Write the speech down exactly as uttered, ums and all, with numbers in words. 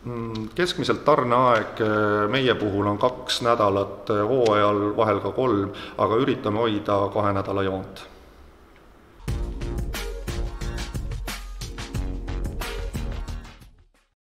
Keskmiselt tarneaeg meie puhul on kaks nädalat, hooajal vahel ka kolm, aga üritame hoida kahe nädala joont.